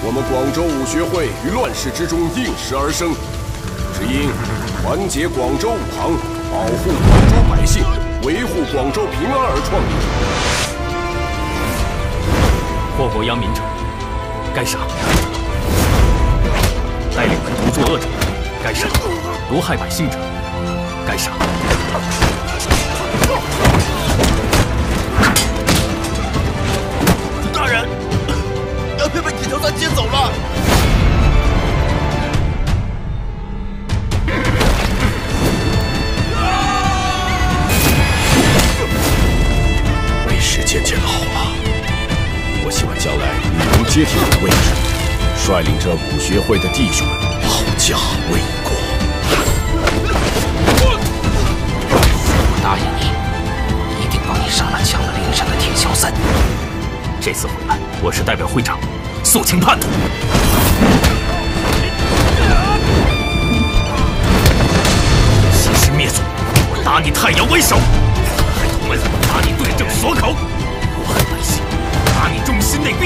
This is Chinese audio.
我们广州武学会于乱世之中应时而生，只因团结广州武行，保护广州百姓，维护广州平安而创立。 祸国殃民者，该杀；带领叛徒作恶者，该杀；毒害百姓者，该杀。 大人，被铁条三接走了。 为师渐渐老了，我希望将来你能接替我的位置，率领着武学会的弟兄们保家卫国。 我答应你，一定帮你杀了抢了灵山的铁枭三。 这次回来，我是代表会长肃清叛徒。欺师灭祖，我打你太阳为首；叛徒们打你对正锁口，祸害百姓，打你忠心内